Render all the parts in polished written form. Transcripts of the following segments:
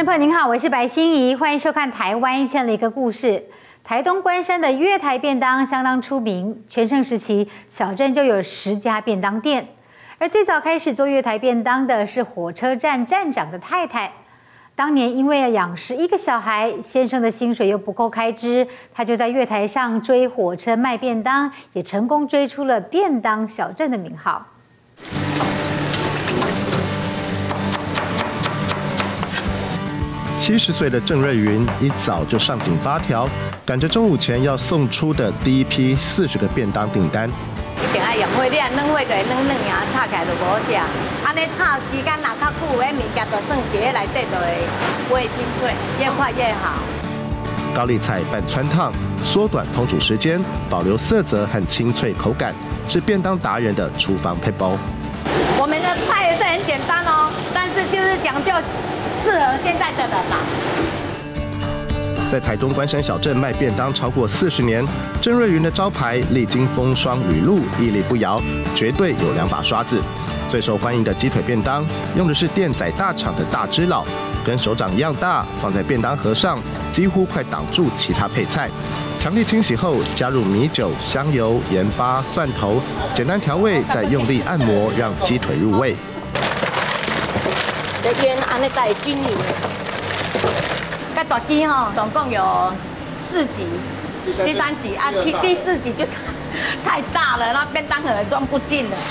众朋友您好，我是白欣怡，欢迎收看《台湾1000的一个故事》。台东关山的月台便当相当出名，全盛时期小镇就有10家便当店。而最早开始做月台便当的是火车站站长的太太。当年因为要养11个小孩，先生的薪水又不够开支，他就在月台上追火车卖便当，也成功追出了便当小镇的名号。 70岁的郑瑞云一早就上紧发条，赶着中午前要送出的第一批40个便当订单。 一定要用火，你啊软火就会软啊，炒起来就无食。安尼炒时间若较久，迄物件就算伫迄内底就会不会清脆，越快越好。 高丽菜拌汆烫，缩短烹煮时间，保留色泽和清脆口感，是便当达人的厨房撇步。 我们的菜也是很简单哦，但是就是讲究。 适合现在的人啦。 在台东关山小镇卖便当超过40年，郑瑞云的招牌历经风霜雨露，屹立不摇，绝对有2把刷子。最受欢迎的鸡腿便当，用的是电宰大厂的大只佬，跟手掌一样大，放在便当盒上，几乎快挡住其他配菜。强力清洗后，加入米酒、香油、盐巴、蒜头，简单调味，再用力按摩，让鸡腿入味。 这腌安尼才会均匀。这大鸡吼，总共有4级，第3级啊，第4级就太大了，那便当盒装不进了。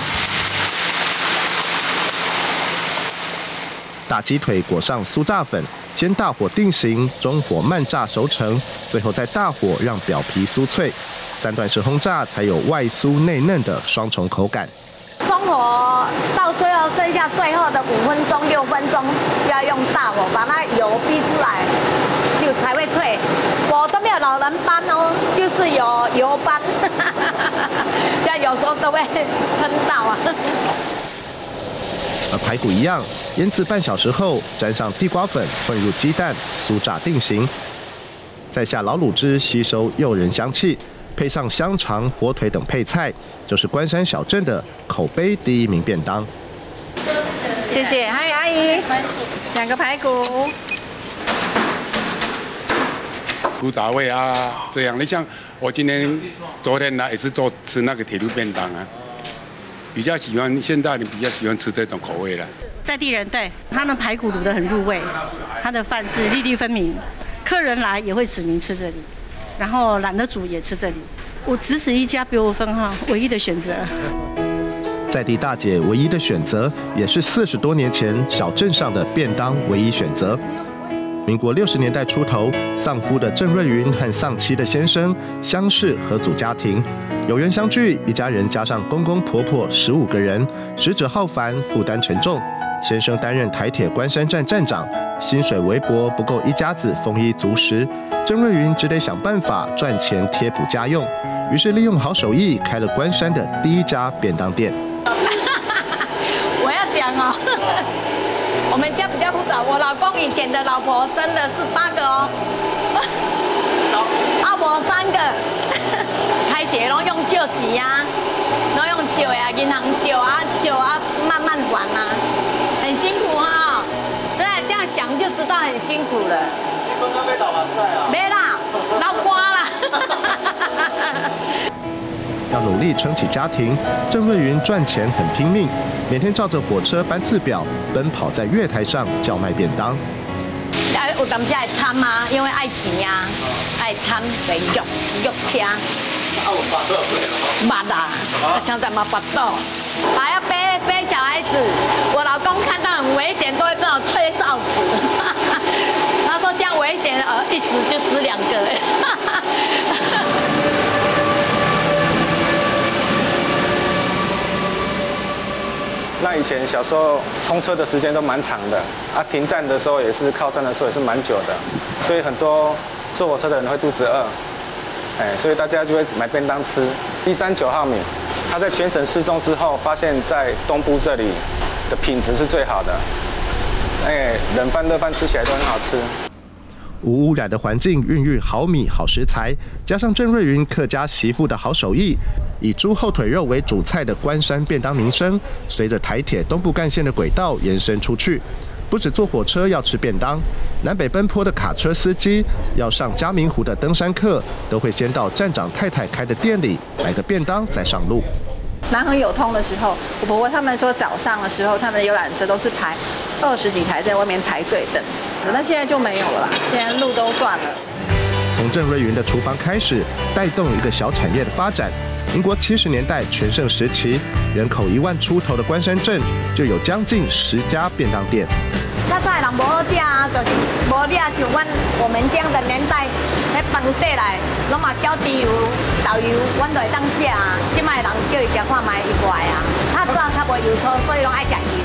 大鸡腿裹上酥炸粉，先大火定型，中火慢炸熟成，最后再大火让表皮酥脆，3段式轰炸才有外酥内嫩的双重口感。 中火到最后剩下最后的5分钟、6分钟，就要用大火把那油逼出来，就才会脆。我都没有老人斑哦，就是有油斑，这样有时候都会喷到啊。 和排骨一样，腌制半小时后，沾上地瓜粉，混入鸡蛋，酥炸定型，再下老卤汁吸收诱人香气。 配上香肠、火腿等配菜，就是关山小镇的口碑第1名便当。 谢谢，嗨，阿姨，2个排骨， 古早味啊，这样。你像我昨天来也是吃那个铁路便当啊，比较喜欢现在你比较喜欢吃这种口味了。 在地人对他的排骨卤得很入味，他的饭是粒粒分明，客人来也会指明吃这里。 然后懒得煮也吃这里，我只此一家别无分号，唯一的选择。 在地大姐唯一的选择，也是40多年前小镇上的便当唯一选择。民国60年代出头，丧夫的郑瑞云和丧妻的先生相识合组家庭，有缘相聚，一家人加上公公婆婆15个人，食指浩繁，负担沉重。先生担任台铁关山站站长，薪水微薄，不够一家子丰衣足食。 郑瑞云只得想办法赚钱贴补家用，于是利用好手艺开了关山的第1家便当店。 我要讲哦，我们家比较复杂，我老公以前的老婆生的是8个哦，啊我3个，开学拢用借钱啊，拢用借啊，银行借啊，慢慢还啊，很辛苦啊、哦，对，这样想就知道很辛苦了。 没啦，老瓜啦。 要努力撑起家庭，郑瑞云赚钱很拼命，每天照着火车班次表奔跑在月台上叫卖便当。 有当时爱贪啊，因为爱钱啊，爱贪来肉吃。啊，有发多少岁了？捌啦，常常嘛发到，还要背小孩子。我老公看到很危险，都会跟我吹哨子。他说这样危险，一死就死2个。 那以前小时候通车的时间都蛮长的，啊，停站的时候也是靠站的时候也是蛮久的，所以很多坐火车的人会肚子饿，所以大家就会买便当吃。139号米，它在全省失踪之后，发现在东部这里的品质是最好的，冷饭热饭吃起来都很好吃。 无污染的环境孕育好米好食材，加上郑瑞云客家媳妇的好手艺，以猪后腿肉为主菜的关山便当名声，随着台铁东部干线的轨道延伸出去。 不止坐火车要吃便当，南北奔波的卡车司机要上嘉明湖的登山客，都会先到站长太太开的店里买个便当再上路。 南横有通的时候，我婆婆他们说早上的时候，他们的游览车都是排20几台在外面排队等，那现在就没有了啦，现在路都断了。 从郑瑞云的厨房开始，带动一个小产业的发展。民国70年代全盛时期，人口1万出头的关山镇就有将近10家便当店。 较早的人无好食啊，就是无你啊，像我们这样的年代，迄饭底来拢嘛浇猪油、豆油，阮就会当食啊。即摆人叫伊食看卖伊怪啊，较早较无油粗，所以拢爱食油。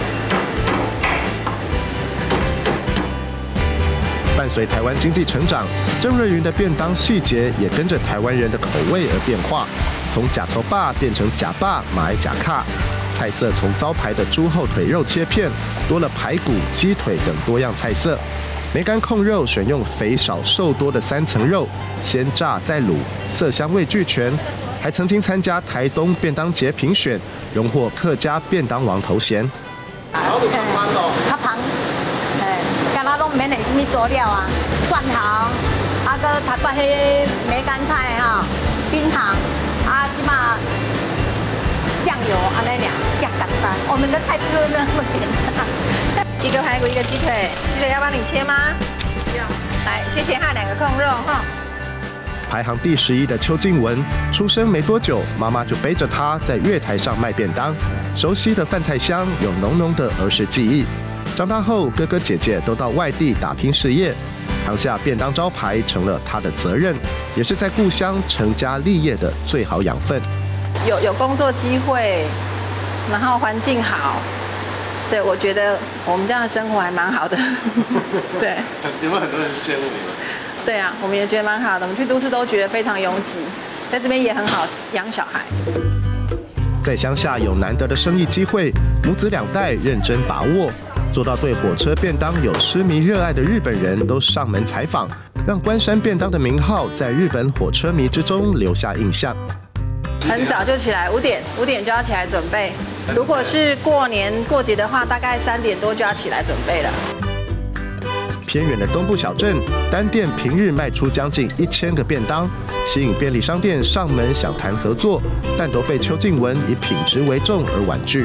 伴随台湾经济成长，郑瑞云的便当细节也跟着台湾人的口味而变化，从假头霸变成假霸、马来假卡。菜色从招牌的猪后腿肉切片，多了排骨、鸡腿等多样菜色。梅干控肉选用肥少瘦多的3层肉，先炸再卤，色香味俱全。还曾经参加台东便当节评选，荣获客家便当王头衔。 较芳，敢若拢免下什么佐料啊，蒜头，啊个头摆迄梅干菜哈，冰糖，啊即马酱油安尼俩，真简单。我们的菜就那么简单。 一个排骨，一个鸡腿，鸡腿要帮你切吗？要。来，谢谢哈，2个控肉哈。 排行第11的邱静雯，出生没多久，妈妈就背着她在月台上卖便当。熟悉的饭菜香，有浓浓的儿时记忆。长大后，哥哥姐姐都到外地打拼事业，扛下便当招牌成了她的责任，也是在故乡成家立业的最好养分。 有工作机会，然后环境好，对我觉得我们这样的生活还蛮好的。对， 有没有很多人羡慕你们？ 对啊，我们也觉得蛮好的。我们去都市都觉得非常拥挤，在这边也很好养小孩。 在乡下有难得的生意机会，母子2代认真把握，做到对火车便当有痴迷热爱的日本人都上门采访，让关山便当的名号在日本火车迷之中留下印象。 很早就起来，5点就要起来准备。如果是过年过节的话，大概3点多就要起来准备了。 偏远的东部小镇，单店平日卖出将近1000个便当，吸引便利商店上门想谈合作，但都被邱静雯以品质为重而婉拒。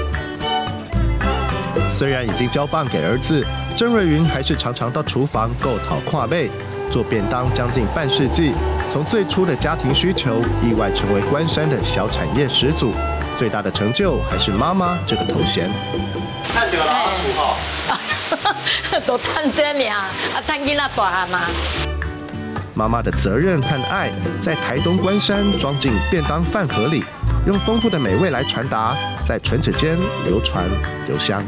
虽然已经交棒给儿子，郑瑞云还是常常到厨房购讨跨背，做便当将近半世纪。从最初的家庭需求，意外成为关山的小产业始祖。最大的成就还是妈妈这个头衔。 看到啦，厝吼。 都趁这尔，啊，趁囡仔大汉嘛。 妈妈的责任和爱，在台东关山装进便当饭盒里，用丰富的美味来传达，在唇齿间流传留香。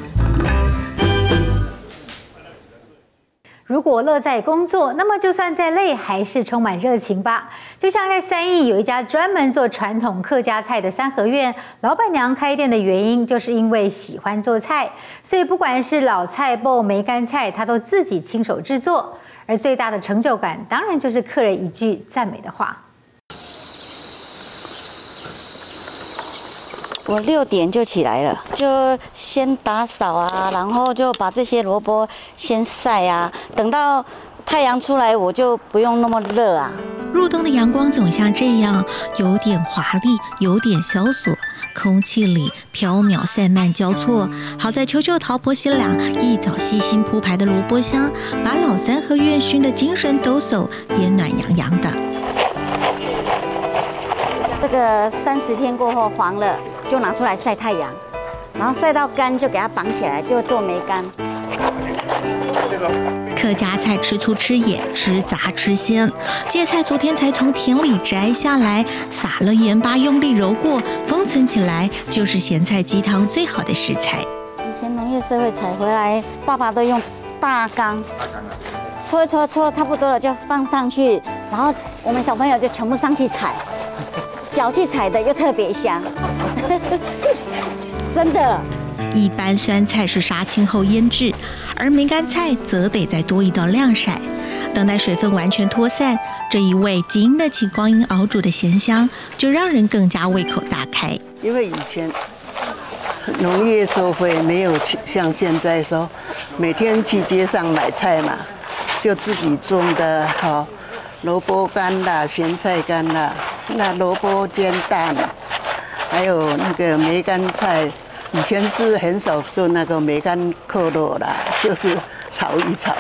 如果乐在工作，那么就算再累，还是充满热情吧。就像在3义有一家专门做传统客家菜的三合院，老板娘开店的原因就是因为喜欢做菜，所以不管是老菜脯、梅干菜，她都自己亲手制作。而最大的成就感，当然就是客人一句赞美的话。 我6点就起来了，就先打扫啊，然后就把这些萝卜先晒啊，等到太阳出来，我就不用那么热啊。 入冬的阳光总像这样，有点华丽，有点萧索，空气里飘渺散漫交错。好在邱旧陶婆媳俩一早细心铺排的萝卜香，把老三合院熏得精神抖擞，也暖洋洋的。 这个30天过后黄了，就拿出来晒太阳，然后晒到干就给它绑起来，就做梅干。 客家菜吃粗吃野，吃杂吃鲜。芥菜昨天才从田里摘下来，撒了盐巴，用力揉过，封存起来，就是咸菜鸡汤最好的食材。 以前农业社会采回来，爸爸都用大缸，搓一搓，搓差不多了就放上去，然后我们小朋友就全部上去采，脚去采的又特别香，真的。 一般酸菜是杀青后腌制，而梅干菜则得再多一道晾晒，等待水分完全脱散，这一味经得起光阴熬煮的咸香，就让人更加胃口大开。 因为以前农业收费没有像现在说每天去街上买菜嘛，就自己种的萝卜干啦、咸菜干啦，那萝卜煎蛋，还有那个梅干菜。以前是很少做那个梅干扣肉啦，就是炒一炒。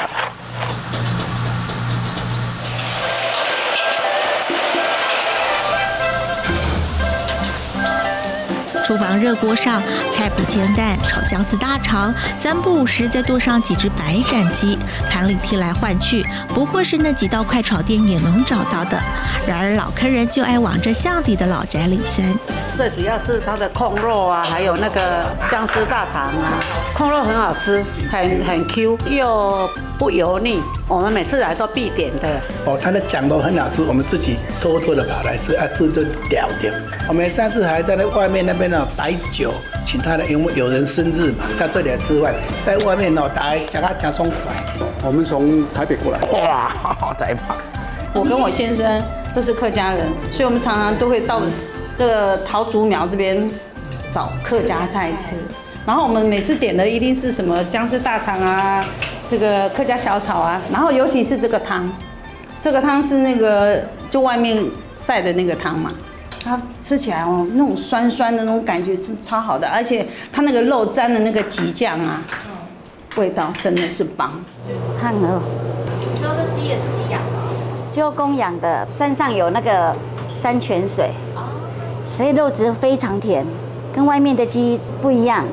厨房热锅上，菜脯煎蛋、炒姜丝大肠，3不5时再剁上几只白斩鸡，盘里踢来换去，不过是那几道快炒店也能找到的。然而老客人就爱往这巷底的老宅里钻。 最主要是它的控肉啊，还有那个姜丝大肠啊，控肉很好吃，很 Q 又不油腻，我们每次来都必点的。 它的酱都很好吃，我们自己偷偷的跑来吃，吃就屌点。我们上次还在那外面那边摆酒，请他的，因为有人生日嘛，到这里来吃饭，在外面大家加他加爽快。 我们从台北过来，哇，台北。 我跟我先生都是客家人，所以我们常常都会到这个桃竹苗这边找客家菜吃。然后我们每次点的一定是什么姜丝大肠啊，这个客家小炒啊，然后尤其是这个汤，这个汤是那个就外面晒的那个汤嘛。它吃起来那种酸酸的那种感觉是超好的，而且它那个肉沾的那个鸡酱啊，味道真的是棒。 烫鹅， 你说这鸡也自己养的？ 就公养的，山上有那个山泉水，所以肉质非常甜，跟外面的鸡不一样。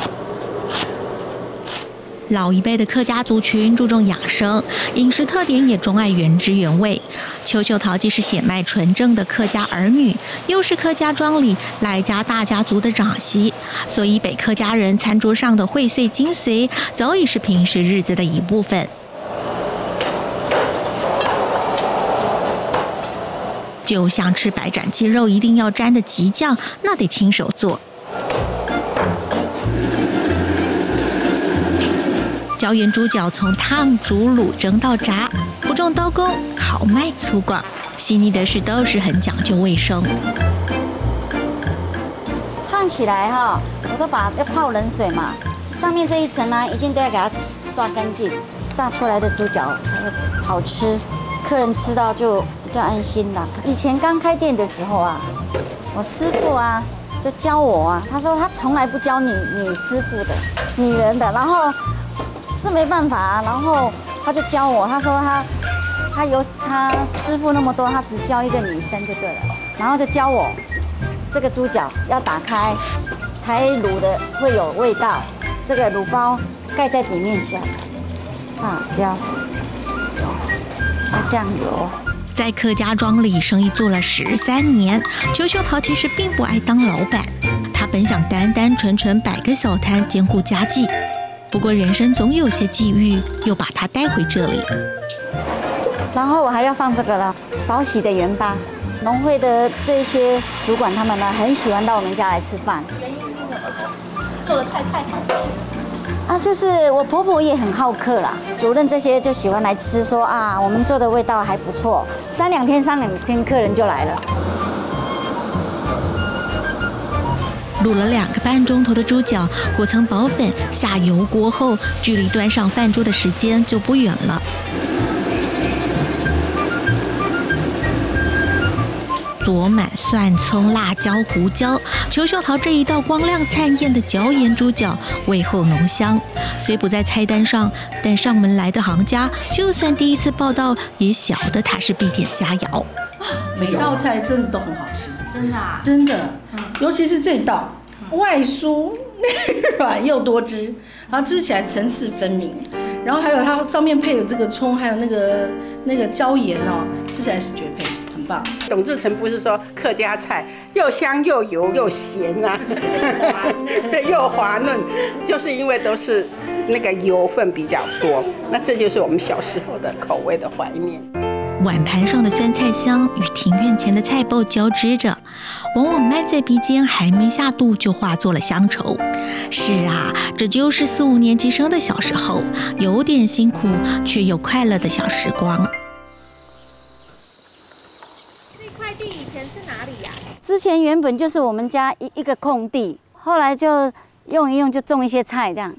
老一辈的客家族群注重养生，饮食特点也钟爱原汁原味。邱秀桃既是血脉纯正的客家儿女，又是客家庄里赖家大家族的长媳，所以北客家人餐桌上的荟萃精髓，早已是平时日子的一部分。就像吃白斩鸡肉一定要沾的鸡酱，那得亲手做。椒盐猪脚从烫、煮、卤、蒸到炸，不重刀工，豪迈粗犷，细腻的是都是很讲究卫生。 烫起来我都要泡冷水嘛，上面这一层呢，一定都要给它刷干净，炸出来的猪脚才会好吃，客人吃到就比较安心啦。以前刚开店的时候啊，我师傅就教我他说他从来不教女师傅的，女人的，然后。是没办法然后他就教我，他说他师傅那么多，他只教一个女生就对了，然后就教我这个猪脚要打开，才卤的会有味道，这个卤包盖在底面下，辣椒、酱油。 在客家庄里生意做了13年，邱秀桃其实并不爱当老板，她本想单单纯纯摆个小摊兼顾家计。不过人生总有些际遇，又把他带回这里。 然后我还要放这个了，少洗的盐巴。农会的这些主管他们呢，很喜欢到我们家来吃饭。 原因是什么？做的菜太好吃。 就是我婆婆也很好客啦，主任这些就喜欢来吃，说我们做的味道还不错，3、2天客人就来了。 卤了2个半钟头的猪脚，裹层薄粉，下油锅后，距离端上饭桌的时间就不远了。佐满蒜、葱、辣椒、胡椒，邱秀桃这一道光亮灿艳的椒盐猪脚，味厚浓香。虽不在菜单上，但上门来的行家，就算第一次报道，也晓得它是必点佳肴。 每道菜真的都很好吃， 真的啊， 真的，尤其是这道，外酥内软又多汁，然后吃起来层次分明，然后还有它上面配的这个葱，还有那个椒盐吃起来是绝配，很棒。 董志成不是说客家菜又香又油又咸对，又滑嫩，就是因为都是那个油分比较多，那这就是我们小时候的口味的怀念。 碗盘上的酸菜香与庭院前的菜脯交织着，往往漫在鼻尖，还没下肚就化作了乡愁。是啊，这就是4、5年级生的小时候，有点辛苦却又快乐的小时光。 这块地以前是哪里呀？ 之前原本就是我们家一个空地，后来就用一用就种一些菜这样。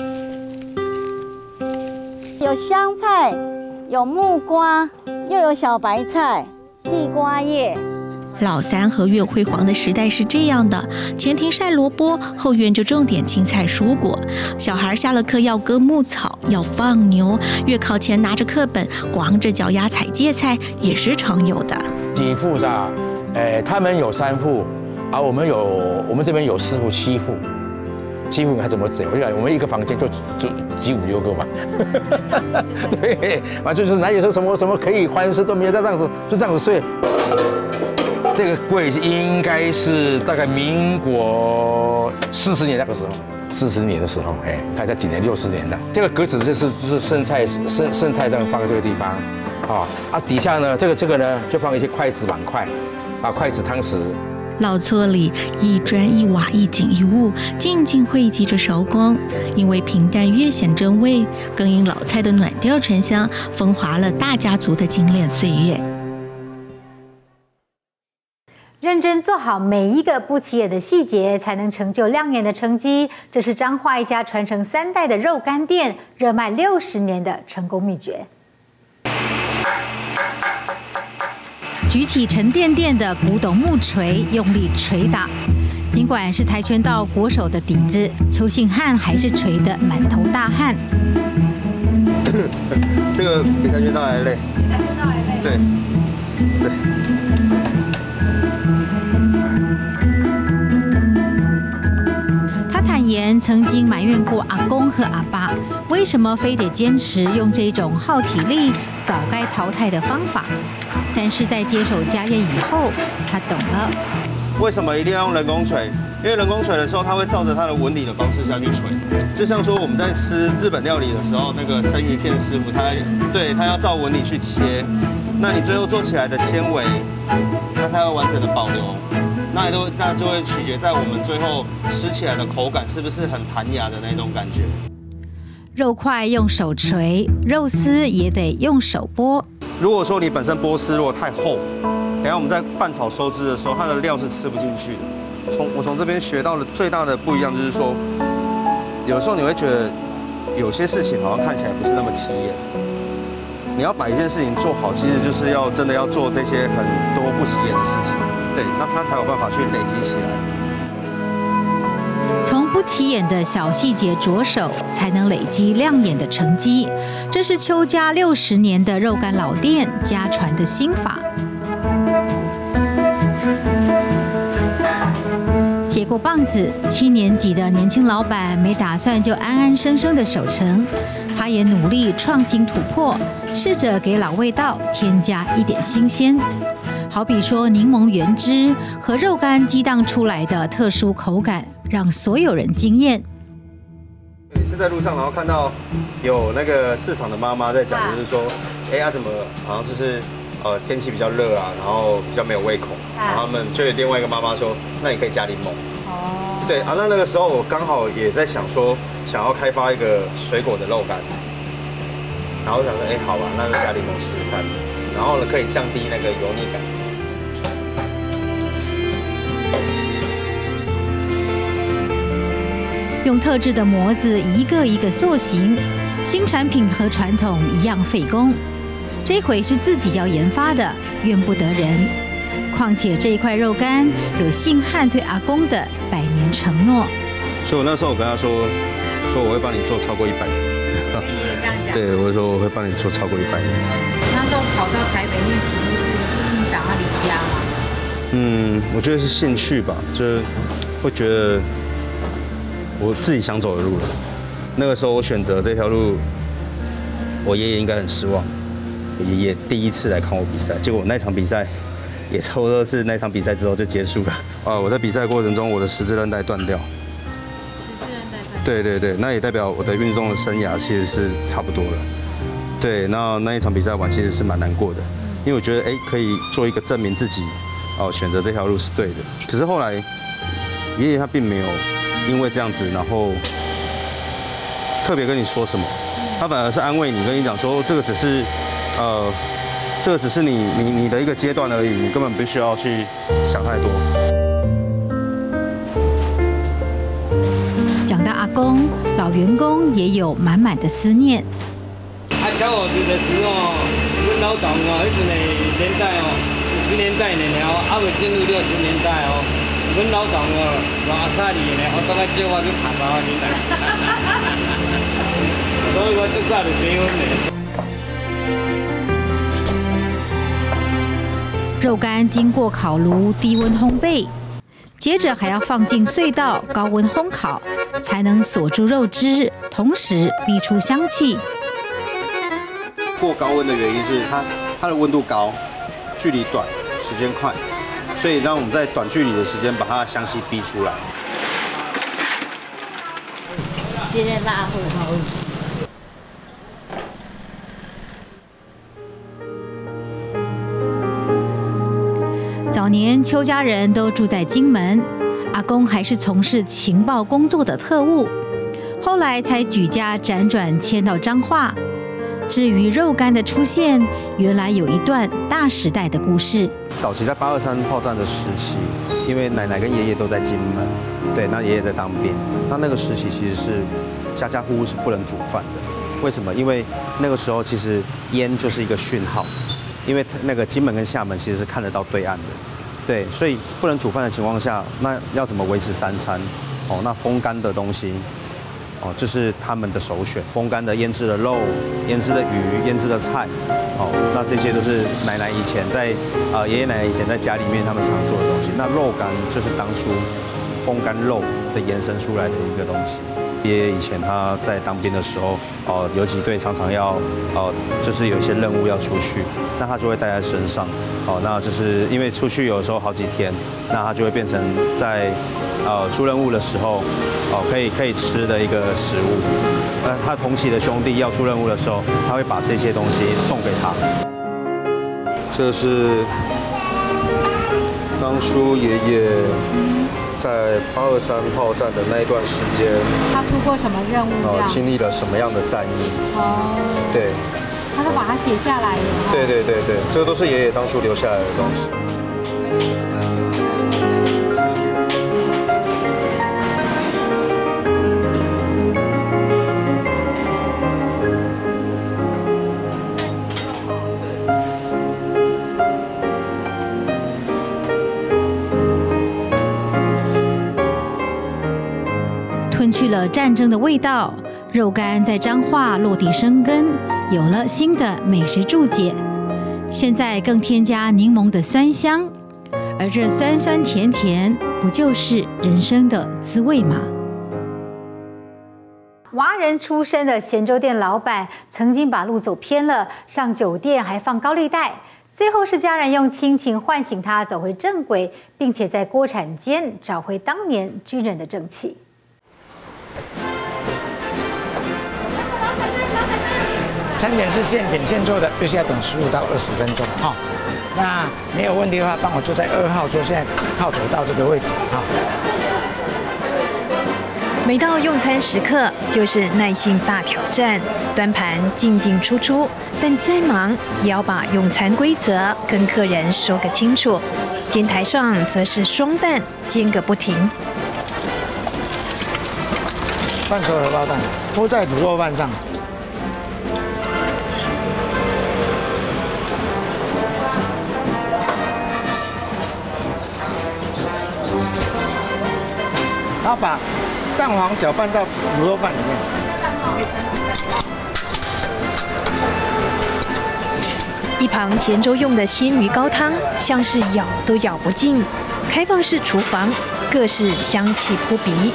有香菜，有木瓜，又有小白菜、地瓜叶。 老三和越辉煌的时代是这样的：前庭晒萝卜，后院就种点青菜蔬果。小孩下了课要割牧草，要放牛，月考前拿着课本，光着脚丫采芥菜也是常有的。 几户是吧？他们有3户，而我们这边有4户、7户。7户还怎么整？我就讲，我们一个房间就挤5、6个嘛。对，就是哪有说什么可以欢事都没有，这样子就这样子睡。这个柜应该是大概民国40年那个时候，40年的时候，看在几年，60年的。这个格子就是剩菜这样放在这个地方，底下呢，这个呢就放一些筷子、碗筷，筷子、汤匙。 老厝里一砖一瓦一景一物，静静汇集着韶光。因为平淡越显珍味，更因老菜的暖调沉香，风华了大家族的精炼岁月。 认真做好每一个不起眼的细节，才能成就亮眼的成绩。这是彰化一家传承3代的肉干店，热卖60年的成功秘诀。举起沉甸甸的古董木锤，用力捶打。尽管是跆拳道国手的底子，邱信汉还是捶得满头大汗。 这个比跆拳道还累。比跆拳道还累。对。 坦言曾经埋怨过阿公和阿爸，为什么非得坚持用这种耗体力、早该淘汰的方法？但是在接手家业以后，他懂了。 为什么一定要用人工锤？因为人工锤的时候，它会照着它的纹理的方式下去锤。就像说我们在吃日本料理的时候，那个生鱼片师傅他要照纹理去切，那你最后做起来的纤维，它才会完整的保留。那就会取决在我们最后吃起来的口感是不是很弹牙的那种感觉。 肉块用手捶，肉丝也得用手剥。 如果说你本身剥丝如果太厚，等下我们在拌炒收汁的时候，它的料是吃不进去的。我从这边学到的最大的不一样就是说，有时候你会觉得有些事情好像看起来不是那么起眼。你要把一件事情做好，其实就是真的要做这些很多不起眼的事情。对，那它才有办法去累积起来。 从不起眼的小细节着手，才能累积亮眼的成绩。这是邱家60年的肉干老店家传的心法。接过棒子，7年级的年轻老板没打算就安安生生的守成，他也努力创新突破，试着给老味道添加一点新鲜。好比说柠檬原汁和肉干激荡出来的特殊口感，让所有人惊艳。 也是在路上，然后看到有那个市场的妈妈在讲，就是说，怎么好像就是天气比较热啊，然后比较没有胃口，然后他们就有另外一个妈妈说，那你可以加柠檬。对啊，那个时候我刚好也在想说，想要开发一个水果的肉干，然后我想说，好吧，那就加柠檬试试看，然后呢可以降低那个油腻感。 用特制的模子一个一个塑形，新产品和传统一样费工。这回是自己要研发的，怨不得人。况且这一块肉干有信汉对阿公的100年承诺。 所以我那时候我跟他说我会帮你做超过100年。对，我说我会帮你做超过100年。 那时候跑到台北念题目是一心想要离家吗？ 我觉得是兴趣吧，就是会觉得我自己想走的路了。那个时候我选择这条路，我爷爷应该很失望。我爷爷第一次来看我比赛，结果那场比赛也差不多是那场比赛之后就结束了。我在比赛过程中，我的十字韧带断掉。十字韧带断掉。对，那也代表我的运动的生涯其实是差不多了。对，那一场比赛完其实是蛮难过的，因为我觉得可以做一个证明自己，选择这条路是对的。可是后来爷爷他并没有因为这样子，然后特别跟你说什么，他反而是安慰你，跟你讲说这个只是你的一个阶段而已，你根本不需要去想太多。 公、老员工也有满满的思念。 小伙子的时候，阮老董迄阵的年代50年代了，未进入60年代阮老董阿萨里呢，我当个叫我去爬山年代，所以我最早就结婚了。肉干经过烤炉低温烘焙，接着还要放进隧道高温烘烤，才能锁住肉汁，同时逼出香气。 过高温的原因是它的温度高，距离短，时间快，所以让我们在短距离的时间把它的香气逼出来。 今天辣会好。 早年邱家人都住在金门，阿公还是从事情报工作的特务，后来才举家辗转迁到彰化。至于肉干的出现，原来有一段大时代的故事。 早期在823炮战的时期，因为奶奶跟爷爷都在金门，对，那爷爷在当兵，那个时期其实是家家户户是不能煮饭的。为什么？因为那个时候其实烟就是一个讯号，因为那个金门跟厦门其实是看得到对岸的，对，所以不能煮饭的情况下，那要怎么维持3餐？那风干的东西。这是他们的首选，风干的、腌制的肉、腌制的鱼、腌制的菜，那这些都是奶奶以前在爷爷奶奶以前在家里面他们常做的东西。那肉干就是当初风干肉的延伸出来的一个东西。爷爷以前他在当兵的时候，游击队常常要就是有一些任务要出去，那他就会带在身上，那就是因为出去有时候好几天，那他就会变成在出任务的时候。可以吃的一个食物。那他同期的兄弟要出任务的时候，他会把这些东西送给他。这是当初爷爷在823炮战的那一段时间， 他出过什么任务？ 经历了什么样的战役？对， 他都把它写下来了。 对，这个都是爷爷当初留下来的东西。 吞去了战争的味道，肉干在彰化落地生根，有了新的美食注解。现在更添加柠檬的酸香，而这酸酸甜甜，不就是人生的滋味吗？蛙人出身的咸粥店老板，曾经把路走偏了，上酒店还放高利贷。最后是家人用亲情唤醒他走回正轨，并且在锅铲间找回当年军人的正气。 餐点是现点现做的，必须要等15到20分钟哈。那没有问题的话，帮我坐在2号桌，现在靠走到这个位置哈。 每到用餐时刻，就是耐性大挑战，端盘进进出出，但再忙也要把用餐规则跟客人说个清楚。煎台上则是双蛋，煎个不停。 半熟荷包蛋铺在卤肉饭上。然后把蛋黄搅拌到卤肉饭里面。 一旁咸粥用的鲜鱼高汤，像是咬都咬不尽。开放式厨房，各式香气扑鼻。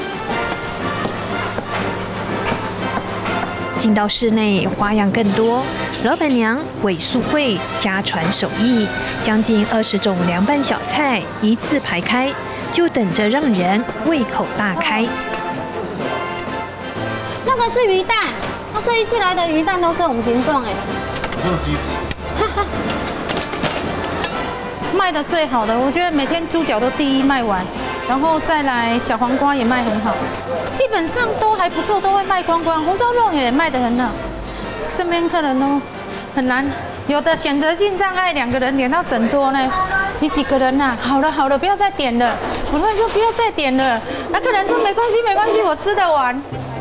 进到室内，花样更多。老板娘韦素慧家传手艺，将近20种凉拌小菜一字排开。就等着让人胃口大开。 那个是鱼蛋，那这一次来的鱼蛋都这种形状哎。 卖的最好的，我觉得每天猪脚都第1卖完，然后再来小黄瓜也卖很好，基本上都还不错，都会卖光光。红烧肉也卖得很好，身边客人都很难。有的选择性障碍，2个人点到整桌呢。你几个人呐？好了，不要再点了。我会说不要再点了。那客人说没关系，我吃得完。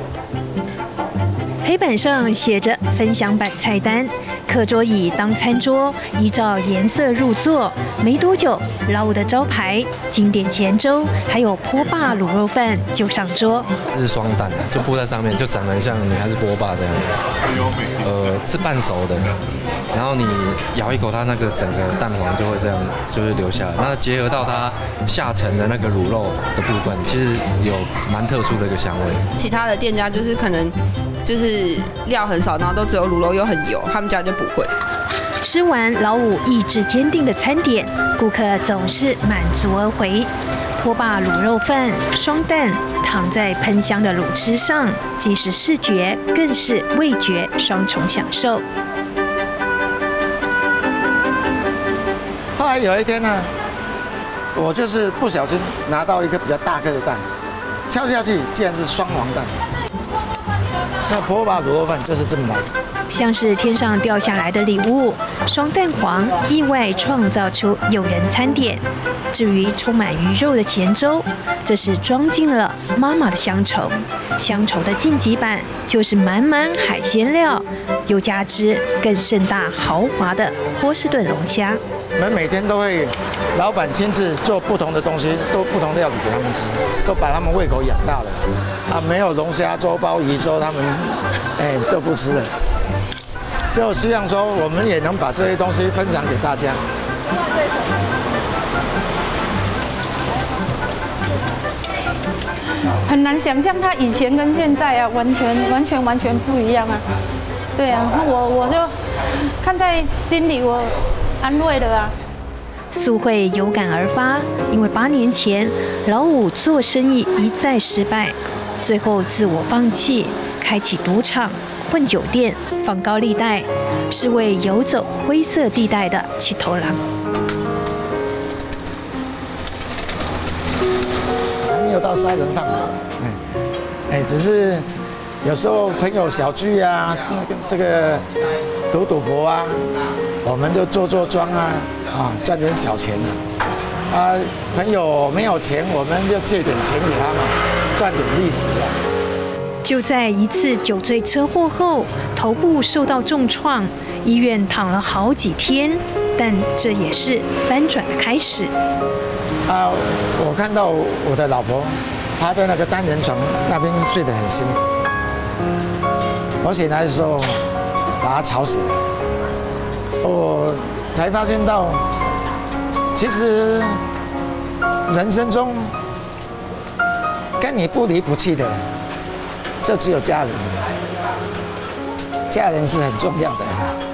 黑板上写着分享版菜单，课桌椅当餐桌，依照颜色入座。没多久，老五的招牌经典咸粥，还有波霸卤肉饭就上桌。 这是双蛋，就铺在上面，就长得像你还是波霸这样。是半熟的，然后你咬一口，它那个整个蛋黄就会这样，就会流下来。那结合到它下层的那个卤肉的部分，其实有蛮特殊的一个香味。 其他的店家就是可能就是料很少，然后都只有卤肉又很油，他们家就不会。 吃完老五意志坚定的餐点，顾客总是满足而回。波霸卤肉饭，双蛋躺在喷香的卤汁上，既是视觉，更是味觉双重享受。 后来有一天呢，我就是不小心拿到一个比较大颗的蛋，敲下去竟然是双黄蛋。那波霸卤肉饭就是这么来的。 像是天上掉下来的礼物，双蛋黄意外创造出诱人餐点。至于充满鱼肉的前粥，这是装进了妈妈的乡愁。乡愁的晋级版就是满满海鲜料，又加之更盛大豪华的波士顿龙虾。 我们每天都会，老板亲自做不同的东西，做不同的料理给他们吃，都把他们胃口养大了。啊，没有龙虾粥、鲍鱼粥，他们都不吃了。就希望说，我们也能把这些东西分享给大家。 很难想象他以前跟现在啊，完全不一样啊。对啊，我就看在心里，我安慰了啊。 素慧有感而发，因为8年前老五做生意一再失败，最后自我放弃，开启赌场、混酒店、放高利贷，是为游走灰色地带的七头狼。 还没有到杀人放火，只是有时候朋友小聚啊，这个赌博啊，我们就做庄啊，赚点小钱啊。朋友没有钱，我们就借点钱给他们，赚点利息啊。 就在一次酒醉车祸后，头部受到重创，医院躺了好几天，但这也是翻转的开始。 我看到我的老婆趴在那个单人床那边睡得很辛苦，我醒来的时候把她吵醒了，我才发现到，其实人生中跟你不离不弃的，就只有家人，家人是很重要的。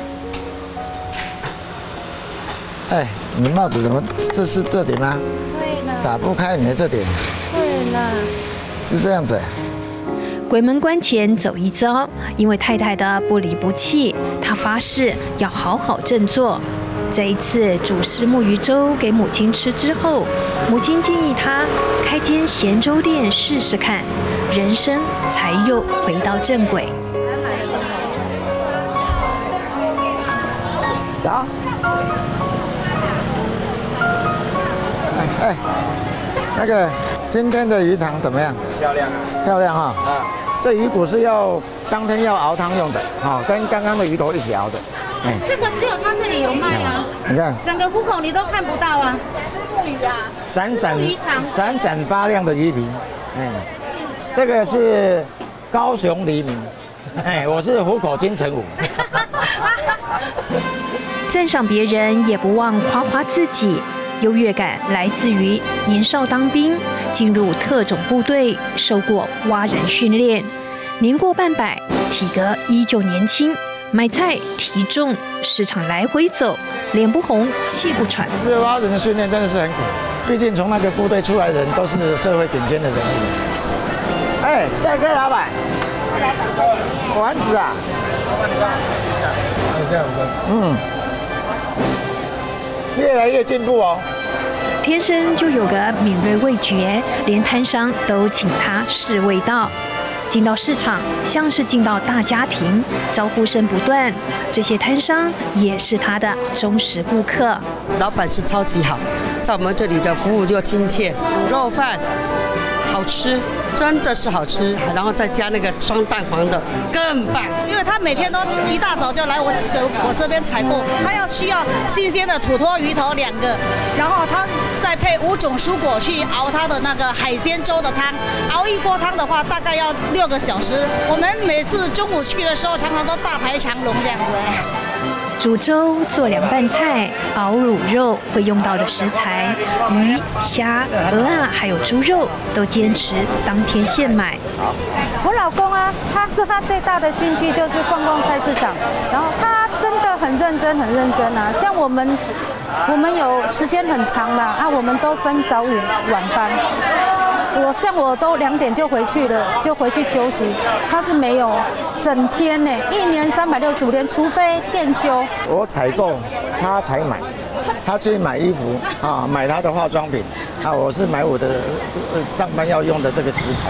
你帽子怎么？这是这点吗？ 对了。 打不开你的这点。 对了。 是这样子。 鬼门关前走一遭，因为太太的不离不弃，他发誓要好好振作。在一次煮虱目鱼粥给母亲吃之后，母亲建议他开间咸粥店试试看，人生才又回到正轨。 走。那个今天的鱼肠怎么样？漂亮啊！漂亮哈。这鱼骨是当天要熬汤用的，跟刚刚的鱼头一起熬的。 这个只有他这里有卖啊。 你看， 整个虎口你都看不到啊。虱目鱼啊。闪闪发亮的鱼皮。这个是高雄黎明。我是虎口金城武。 赞赏别人也不忘夸夸自己。优越感来自于年少当兵，进入特种部队，受过蛙人训练，年过半百，体格依旧年轻，买菜提重，市场来回走，脸不红气不喘。 这蛙人的训练真的是很苦，毕竟从那个部队出来的人都是社会顶尖的人物。帅哥老板，丸子啊，越来越进步哦。 天生就有个敏锐味觉，连摊商都请他试味道。进到市场，像是进到大家庭，招呼声不断。这些摊商也是他的忠实顾客。 老板是超级好，在我们这里的服务又亲切，卤肉饭好吃，真的是好吃。然后再加那个双蛋黄的，更棒。 因为他每天都一大早就来我这边采购，他需要新鲜的土托鱼头2个，然后他再配5种蔬果去熬他的那个海鲜粥的汤，熬一锅汤的话大概要6个小时。我们每次中午去的时候，常常都大排长龙这样子。 煮粥、做凉拌菜、熬卤肉会用到的食材，鱼、虾、鹅还有猪肉都坚持当天现买。 我老公啊，他说他最大的兴趣就是逛菜市场，然后他真的很认真啊。像我们有时间很长嘛，我们都分早午晚班。我都2点就回去了，就回去休息。他是没有整天呢，1年365天，除非店休。 我采购，他才买，他去买衣服啊，买他的化妆品啊，我是买我的上班要用的这个食材。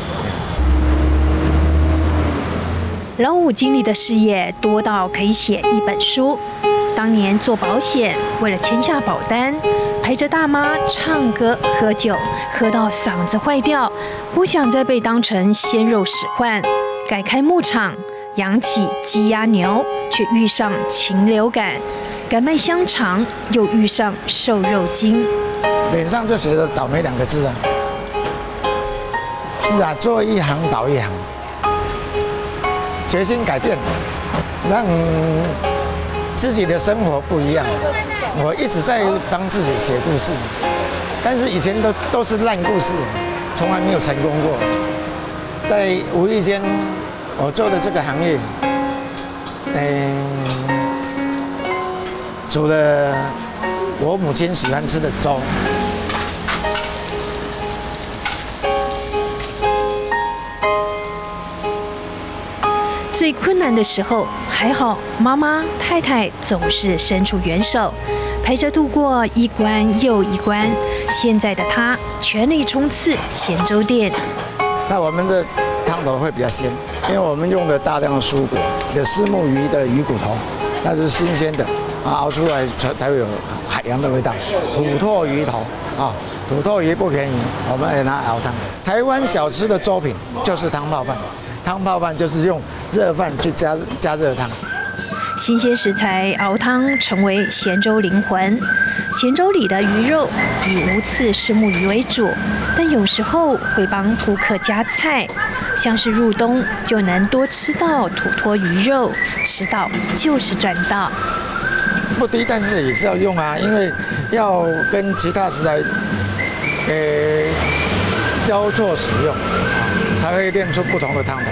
老五经历的事业多到可以写一本书。当年做保险，为了签下保单，陪着大妈唱歌喝酒，喝到嗓子坏掉，不想再被当成鲜肉使唤，改开牧场，养起鸡鸭牛，却遇上禽流感，改卖香肠，又遇上瘦肉精， 脸上就写着倒霉2个字啊。是啊，做一行倒一行，决心改变，让自己的生活不一样。我一直在帮自己写故事，但是以前都是烂故事，从来没有成功过。在无意间，我做的这个行业，煮了我母亲喜欢吃的粥。 最困难的时候，还好妈妈、太太总是伸出援手，陪着度过一关又一关。现在的她全力冲刺咸粥店。 那我们的汤头会比较鲜，因为我们用了大量的蔬果，有虱目鱼的鱼骨头，那就是新鲜的啊，熬出来才会有海洋的味道。土托鱼头啊，土托鱼不便宜，我们也拿来熬汤。台湾小吃的粥品就是汤泡饭。汤泡饭就是用热饭去加热汤， 新鲜食材熬汤成为咸粥灵魂。咸粥里的鱼肉以无刺虱目鱼为主，但有时候会帮顾客加菜，像是入冬就能多吃到土托鱼肉，吃到就是赚到。 不低，但是也是要用啊，因为要跟其他食材交错使用。才会练出不同的汤头。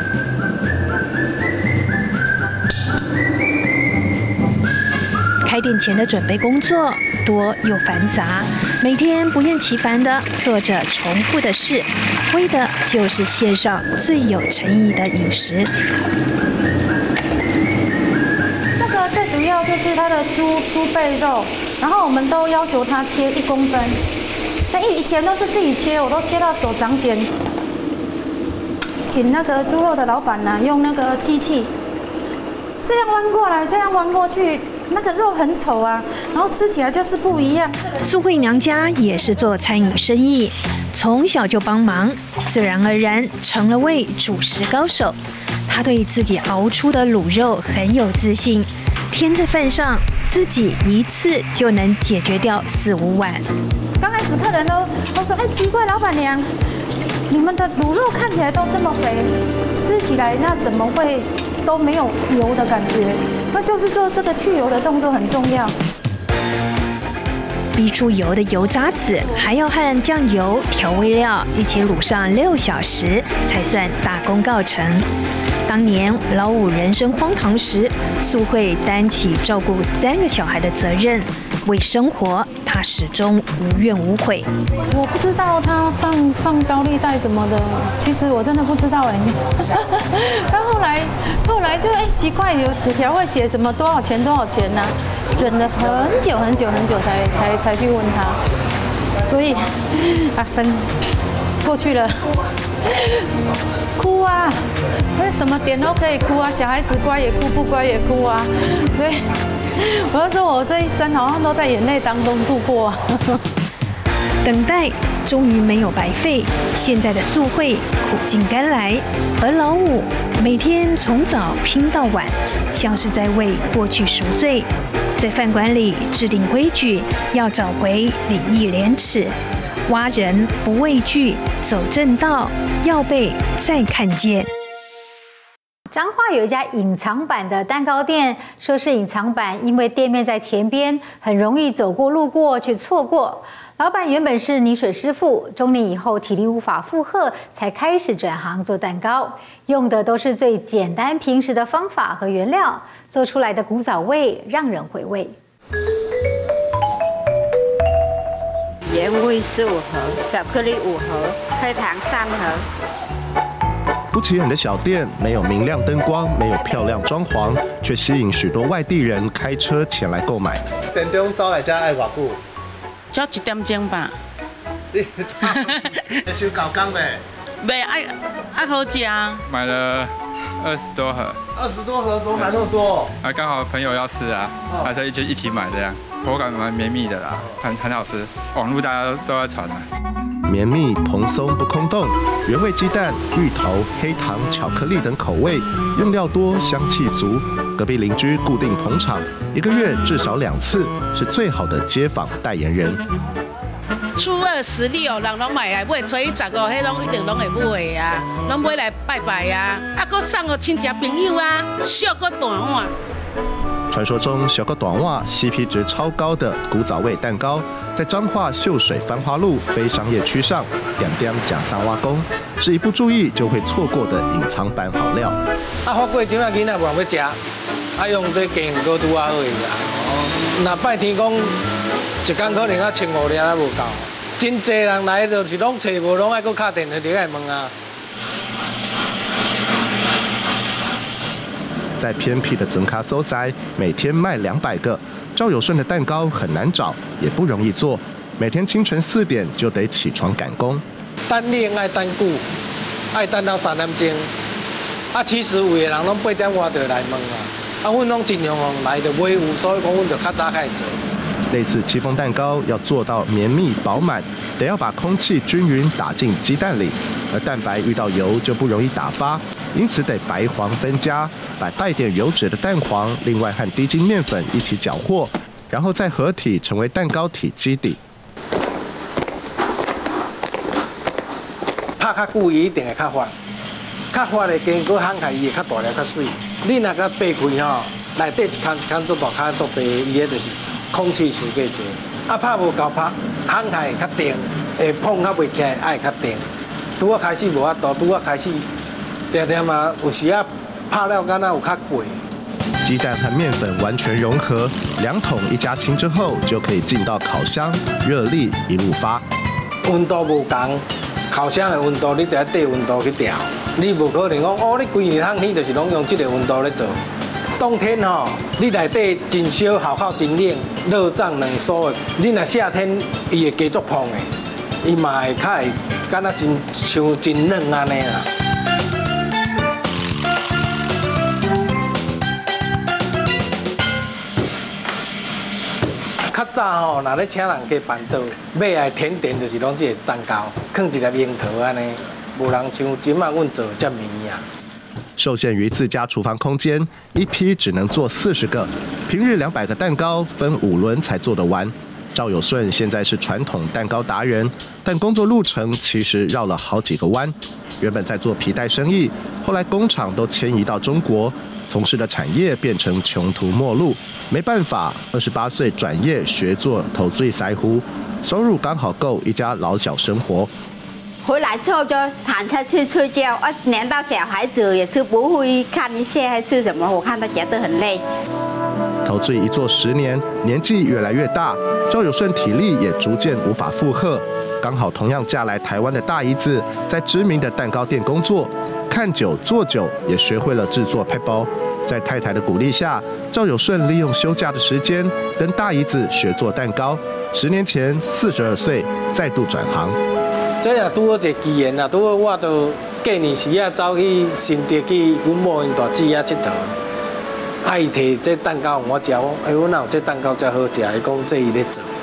开店前的准备工作多又繁杂，每天不厌其烦地做着重复的事，为的就是线上最有诚意的饮食。 这个最主要就是它的猪背肉，然后我们都要求它切1公分。那以前都是自己切，我都切到手掌茧。请那个猪肉的老板呢，用那个机器这样弯过来，这样弯过去，那个肉很丑啊，然后吃起来就是不一样。 苏慧娘家也是做餐饮生意，从小就帮忙，自然而然成了位主食高手。她对自己熬出的卤肉很有自信，添在饭上，自己一次就能解决掉4、5碗。 刚开始客人都说，奇怪，老板娘，你们的卤肉看起来都这么肥，吃起来那怎么会都没有油的感觉？那就是说这个去油的动作很重要。 逼出油的油渣子，还要和酱油、调味料一起卤上6小时，才算大功告成。当年老五人生荒唐时，苏慧担起照顾3个小孩的责任，为生活她始终无怨无悔。 我不知道他放高利贷什么的，其实我真的不知道但后来就奇怪，有纸条会写什么多少钱呢？忍了很久才去问他，所以过去了。哭啊！为什么点都可以哭啊？小孩子乖也哭，不乖也哭啊！所以我就说我这一生好像都在眼泪当中度过。 等待终于没有白费，现在的素慧苦尽甘来，而老五每天从早拼到晚，像是在为过去赎罪，在饭馆里制定规矩，要找回礼义廉耻，挖人不畏惧，走正道，要被再看见。 彰化有一家隐藏版的蛋糕店，说是隐藏版，因为店面在田边，很容易走过路过却错过。老板原本是泥水师傅，中年以后体力无法负荷，才开始转行做蛋糕，用的都是最简单平时的方法和原料，做出来的古早味让人回味。 原味15盒，巧克力5盒，黑糖3盒。 不起眼的小店，没有明亮灯光，没有漂亮装潢，却吸引许多外地人开车前来购买。 店中走来才爱偌久？ 早1点钟吧。 你收9工呗？ 袂爱好吃啊。 买了20多盒。 20多盒怎么买那么多？ 啊，刚好朋友要吃啊，还是一起买这样，口感蛮绵密的啦，很好吃。网络大家都在传啊。 绵密蓬松不空洞，原味鸡蛋、芋头、黑糖、巧克力等口味，用料多，香气足。隔壁邻居固定捧场，1个月至少2次，是最好的街坊代言人。 初2、16，人拢买来买，初1、15，迄拢一定拢会买啊，拢买来拜拜啊，搁送给亲戚朋友啊，小个大碗。 传说中小个短袜 CP 值超高的古早味蛋糕，在彰化秀水繁华路非商业区上，点点假三挖工，是一不注意就会错过的隐藏版好料。 发过种啊囡仔无人要食，用这鸡高拄啊好伊啊。若拜天公，一工可能啊150粒啊无够，真济人来就是拢找无，拢爱搁敲电话入来问啊。 在偏僻的曾卡所在，每天卖200个。赵有顺的蛋糕很难找，也不容易做，每天清晨4点就得起床赶工。 等冷爱等久，爱等到3点钟。其实有的人拢8点外就来问啊，阮拢尽量来就买有，所以讲阮就较早开始做。 类似戚风蛋糕要做到绵密饱满，得要把空气均匀打进鸡蛋里，而蛋白遇到油就不容易打发，因此得白黄分家，把带点油脂的蛋黄另外和低筋面粉一起搅和，然后再合体成为蛋糕体基底。 拍较久伊一定会较发，较发的经过烘开伊会较大粒较水。你若甲掰开吼，内底一空做大空做济，伊个就是空气伤过济。拍无够拍，烘开会较定，会碰较袂起来，爱较定。拄啊开始无法度，拄啊开始点点嘛，有时啊拍了敢若有较贵。 鸡蛋和面粉完全融合，2桶一家亲之后，就可以进到烤箱，热力一路发。 温度无同，烤箱的温度你得要对温度去调，你无可能讲哦，你规年通天就是拢用这个温度咧做。冬天吼，你内底真烧，效果真冷，热胀冷缩的。你若夏天，伊会加足膨的，伊嘛会较会敢若真像真嫩安尼啦。较早吼，若咧请人加办桌，买来甜点就是拢这个蛋糕，放一粒樱桃安尼，无人像今仔阮做遮绵啊。 受限于自家厨房空间，一批只能做40个，平日200个蛋糕分5轮才做得完。赵有顺现在是传统蛋糕达人，但工作路程其实绕了好几个弯。原本在做皮带生意，后来工厂都迁移到中国，从事的产业变成穷途末路，没办法，28岁转业学做投醉腮胡，收入刚好够一家老小生活。 回来之后就躺下去睡觉，连到小孩子也是不会看一下还是什么，我看他觉得很累。 陶醉一做10年，年纪越来越大，赵有顺体力也逐渐无法负荷。刚好同样嫁来台湾的大姨子，在知名的蛋糕店工作，看久做久，也学会了制作 pebble。在太太的鼓励下，赵有顺利用休假的时间，跟大姨子学做蛋糕。10年前42岁，再度转行。 这也拄好一个机缘啦，拄好我就过年时啊走去新竹去阮某因大姊遐佚佗，伊摕这蛋糕互我食，我讲阮哪有这蛋糕遮好食？伊讲这伊咧做，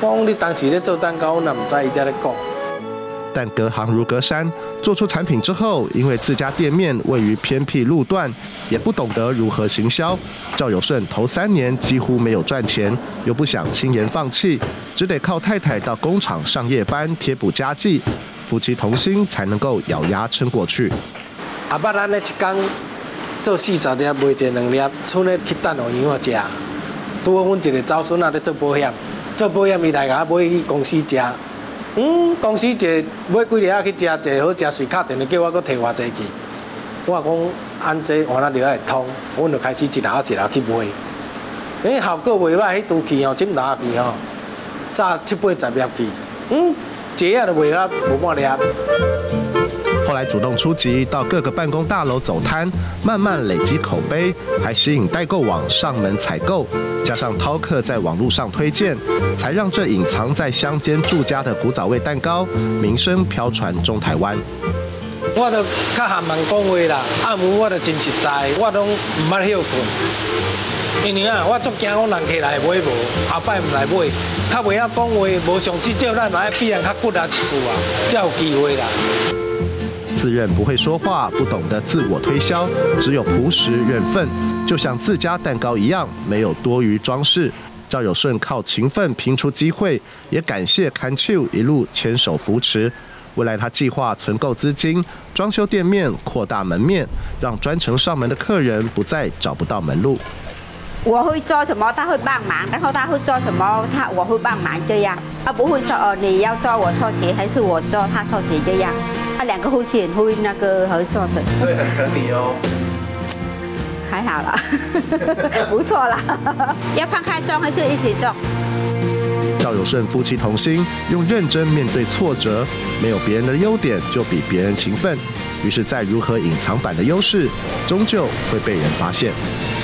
我讲你当时咧做蛋糕，我哪唔知伊在咧讲。 但隔行如隔山，做出产品之后，因为自家店面位于偏僻路段，也不懂得如何行销。赵有顺头3年几乎没有赚钱，又不想轻言放弃，只得靠太太到工厂上夜班贴补家计，夫妻同心才能够咬牙撑过去。 阿捌咱咧一工做40粒，卖一2粒，剩咧去蛋黄养食。拄好阮一个祖孙仔咧做保险，伊来甲我买去公司食。公司一买几粒仔去食，一好食随敲电话叫我，搁摕偌济去。我讲安这换那了会通，阮就开始一篮去卖。效果袂歹，迄拄去吼，浸落去吼，炸7、80粒去，一下就卖啊无半粒。 后来主动出击，到各个办公大楼走摊，慢慢累积口碑，还吸引代购网上门采购，加上饕客在网络上推荐，才让这隐藏在乡间住家的古早味蛋糕名声飘传中台湾。 我都较含慢讲话啦，暗暝我都真实在，我拢唔捌休困。因为啊，我足惊讲人客来买无，后摆唔来买，较袂晓讲话，无上至少咱嘛要比人较骨力一次啊，才有机会啦。 自认不会说话，不懂得自我推销，只有朴实认份，就像自家蛋糕一样，没有多余装饰。赵有顺靠勤奋拼出机会，也感谢看秋一路牵手扶持。未来他计划存够资金，装修店面，扩大门面，让专程上门的客人不再找不到门路。 我会做什么，他会帮忙；然后他会做什么，我会帮忙这样。不会说哦，你要做我做鞋，还是我做他做鞋这样。2个夫妻很会那个合作的。 对，很疼你哦。 还好啦，不错啦。要分开种还是一起种？ 赵有顺夫妻同心，用认真面对挫折，没有别人的优点就比别人勤奋。于是，再如何隐藏版的优势，终究会被人发现。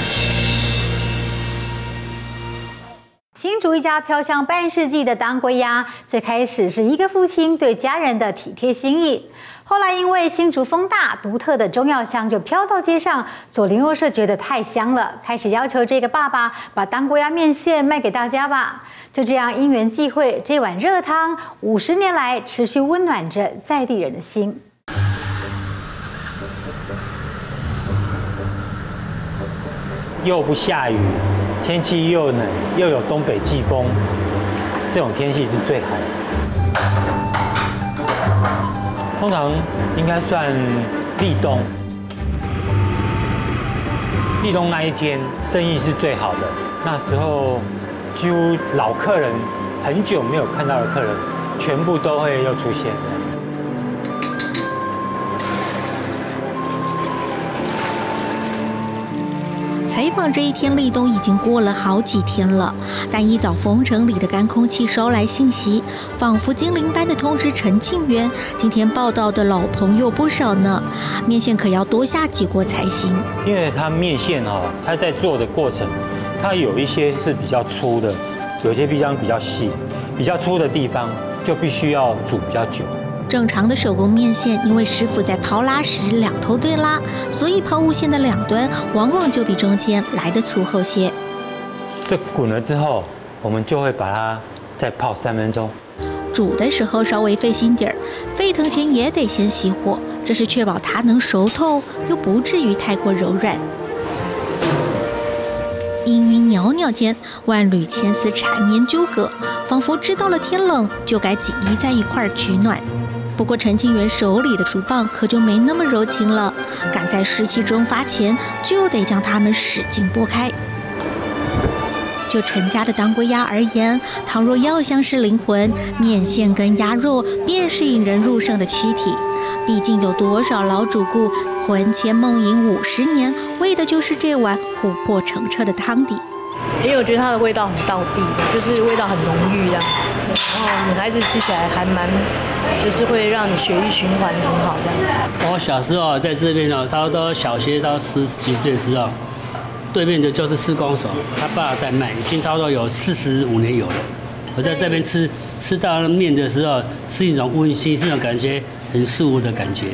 新竹一家飘香半世纪的当归鸭，最开始是一个父亲对家人的体贴心意，后来因为新竹风大，独特的中药香就飘到街上。左邻右舍觉得太香了，开始要求这个爸爸把当归鸭面线卖给大家吧。就这样因缘际会，这碗热汤50年来持续温暖着在地人的心。 又不下雨，天气又冷，又有东北季风，这种天气是最寒。通常应该算立冬，立冬那一天生意是最好的。那时候几乎老客人很久没有看到的客人，全部都会又出现。 采访这一天立冬已经过了好几天了，但一早封城里的干空气捎来信息，仿佛精灵般的通知陈庆元，今天报道的老朋友不少呢，面线可要多下几锅才行。 因为它面线它在做的过程，它有一些是比较粗的，有些比较细，比较粗的地方就必须要煮比较久。 正常的手工面线，因为师傅在抛拉时两头对拉，所以抛物线的两端往往就比中间来得粗厚些。 这滚了之后，我们就会把它再泡3分钟。 煮的时候稍微费心点儿，沸腾前也得先熄火，这是确保它能熟透，又不至于太过柔软。氤氲袅袅间，万缕牵丝缠绵纠葛，仿佛知道了天冷就该紧依在一块儿取暖。不过陈庆元手里的竹棒可就没那么柔情了，赶在湿气蒸发前就得将它们使劲拨开。就陈家的当归鸭而言，倘若药香是灵魂，面线跟鸭肉便是引人入胜的躯体。毕竟有多少老主顾魂牵梦萦50年，为的就是这碗琥珀澄澈的汤底。 因为我觉得它的味道很道地的，就是味道很浓郁这样子，然后女孩子吃起来还蛮，就是会让你血液循环很好这样子。 我小时候在这边差不多小学到10几岁的时候，对面的就是施工所，他爸在卖，已经差不多有45年有了。我在这边吃到面的时候，是一种温馨，是一种感觉很舒服的感觉。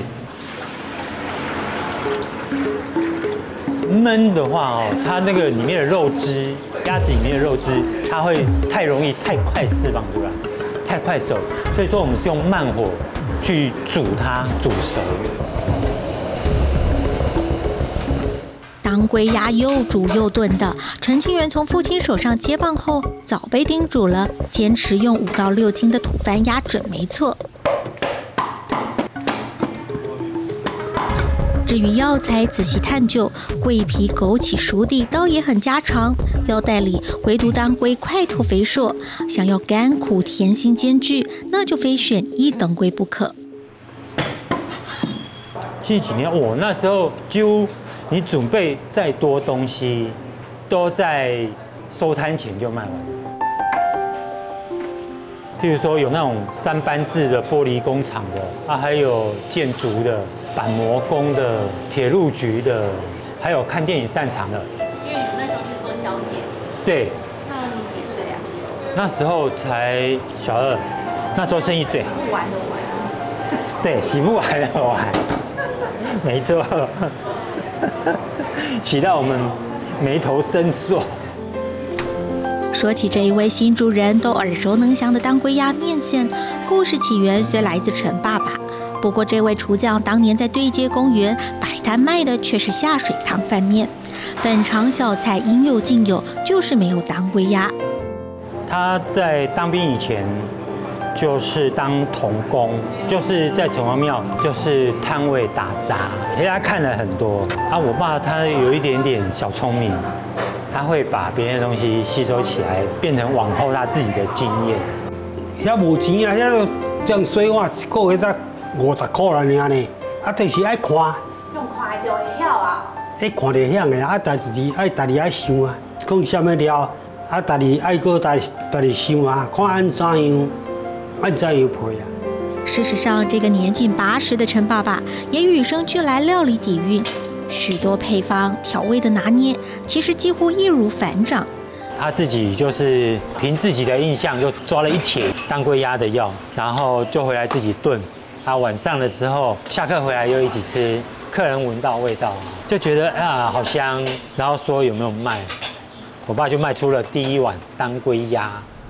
焖的话它那个里面的肉汁鸭子里面的肉汁它会太容易太快释放出来，太快熟，所以说我们是用慢火去煮它，煮熟。 当归鸭又煮又炖的，陈清源从父亲手上接棒后，早被叮嘱了，坚持用5到6斤的土番鸭准没错。至于药材，仔细探究，桂皮、枸杞、熟地倒也很家常。腰带里唯独当归块头肥硕，想要甘苦甜腥兼具，那就非选1等归不可。 近几年我那时候几乎你准备再多东西，都在收摊前就卖完。譬如说有那种3班制的玻璃工厂的啊，还有建筑的、板模工的、铁路局的，还有看电影擅长的。 因为你们那时候是做宵夜。 对。 那你几岁啊？ 那时候才小2，那时候生意最好。 不玩的玩。 对，洗不完的玩，没错。洗到我们眉头深锁。 说起这一位新竹人都耳熟能详的当归鸭面线，故事起源虽来自陈爸爸，不过这位厨匠当年在对街公园摆摊卖的却是下水汤饭面，粉肠小菜应有尽有，就是没有当归鸭。 他在当兵以前就是当童工，就是在城隍庙就是摊位打杂，其实他看了很多啊。我爸他有一点点小聪明，他会把别人的东西吸收起来，变成往后他自己的经验。 遐无钱啊，遐这样洗碗一个月才50块啦尔呢，啊，就是爱看。 用看就会晓啊。 爱看就晓的啊，但是爱家己爱想啊，讲什么料啊，家己爱个家己想啊，看按怎样。按照有配啊。 事实上，这个年近80的陈爸爸也与生俱来料理底蕴，许多配方调味的拿捏，其实几乎易如反掌。 他自己就是凭自己的印象就抓了1铁当归鸭的药，然后就回来自己炖。啊，晚上的时候下课回来又一起吃，客人闻到味道就觉得啊好香，然后说有没有卖，我爸就卖出了第1碗当归鸭。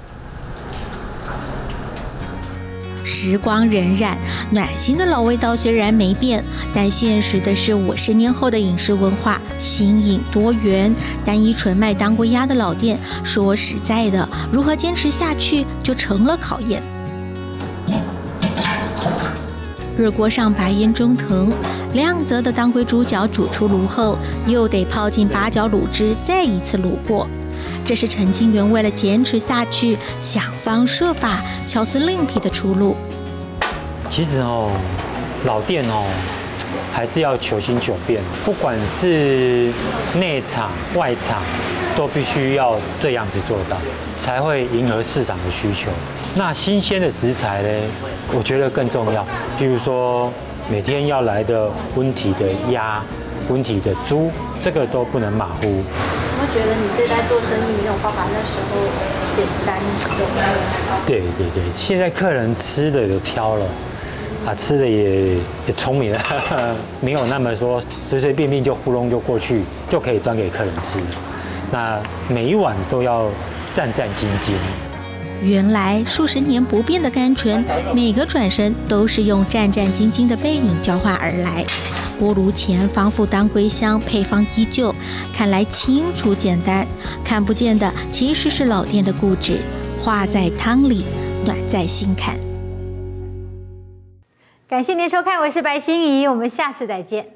时光荏苒，暖心的老味道虽然没变，但现实的是50年后的饮食文化新颖多元。单一纯卖当归鸭的老店，说实在的，如何坚持下去就成了考验。热锅上白烟中腾，亮泽的当归猪脚煮出炉后，又得泡进8角卤汁，再一次卤过。这是陈清源为了坚持下去，想方设法巧思另辟的出路。 其实老店还是要求新求变，不管是内场外场，都必须要这样子做到，才会迎合市场的需求。那新鲜的食材呢，我觉得更重要。比如说每天要来的温体的鸭、温体的猪，这个都不能马虎。 我觉得你这代做生意没有爸爸那时候简单容易。 对，现在客人吃的都挑了，啊，吃的也聪明了，没有那么说随随便便就糊弄就过去就可以端给客人吃。那每一碗都要战战兢兢。 原来数十年不变的甘醇，每个转身都是用战战兢兢的背影交换而来。锅炉前方附当归香，配方依旧，看来清楚简单，看不见的其实是老店的固执，化在汤里，暖在心坎。 感谢您收看，我是白欣怡，我们下次再见。